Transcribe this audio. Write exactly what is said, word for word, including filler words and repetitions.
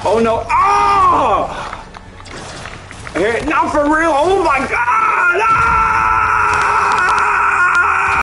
Oh no! Oh! Here, not for real! Oh my god! Ah!